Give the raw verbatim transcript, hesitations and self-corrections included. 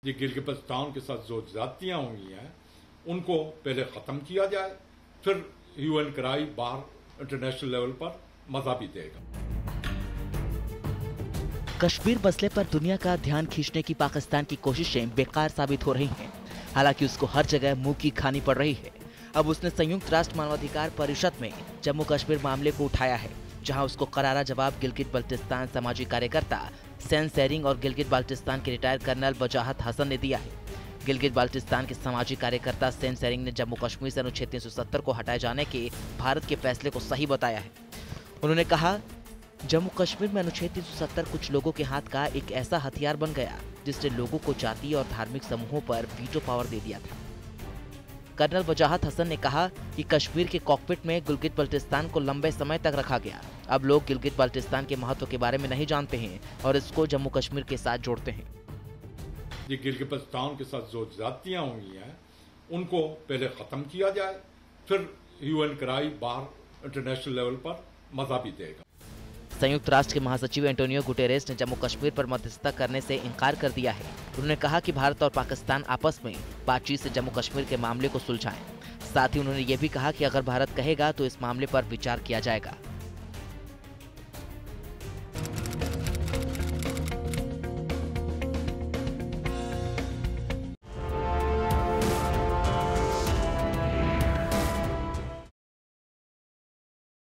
ये गिलगित-बल्तिस्तान के साथ जो ज्यादतियां हुई हैं उनको पहले खत्म किया जाए, फिर यूएन कराई बाहर इंटरनेशनल लेवल पर मजा भी देगा। कश्मीर मसले पर दुनिया का ध्यान खींचने की पाकिस्तान की कोशिशें बेकार साबित हो रही हैं। हालांकि उसको हर जगह मुंह की खानी पड़ रही है। अब उसने संयुक्त राष्ट्र मानवाधिकार परिषद में जम्मू कश्मीर मामले को उठाया है, जहां उसको करारा जवाब गिलगित बाल्टिस्तान समाजी कार्यकर्ता सेन सेरिंग और गिलगित बाल्टिस्तान के रिटायर्ड कर्नल वजाहत हसन ने दिया है। गिलगित बाल्टिस्तान के सामाजिक कार्यकर्ता सेन सेरिंग ने जम्मू कश्मीर से अनुच्छेद तीन सौ सत्तर को हटाए जाने के भारत के फैसले को सही बताया है। उन्होंने कहा, जम्मू कश्मीर में अनुच्छेद तीन सौ सत्तर कुछ लोगों के हाथ का एक ऐसा हथियार बन गया जिसने लोगों को जातीय और धार्मिक समूहों पर वीटो पावर दे दिया था। कर्नल वजाहत हसन ने कहा कि कश्मीर के कॉकपिट में गिलगित बाल्टिस्तान को लंबे समय तक रखा गया। अब लोग गिलगित बाल्टिस्तान के महत्व के बारे में नहीं जानते हैं और इसको जम्मू कश्मीर के साथ जोड़ते हैं। ये गिलगित-बल्तिस्तान के साथ जो ज्यादतियां हुई हैं उनको पहले खत्म किया जाए, फिर यूएन कराई बाहर इंटरनेशनल लेवल पर मजा भी देगा। संयुक्त राष्ट्र के महासचिव एंटोनियो गुटेरेस ने जम्मू कश्मीर पर मध्यस्थता करने से इनकार कर दिया है। उन्होंने कहा कि भारत और पाकिस्तान आपस में बातचीत से जम्मू कश्मीर के मामले को सुलझाएं। साथ ही उन्होंने ये भी कहा कि अगर भारत कहेगा तो इस मामले पर विचार किया जाएगा।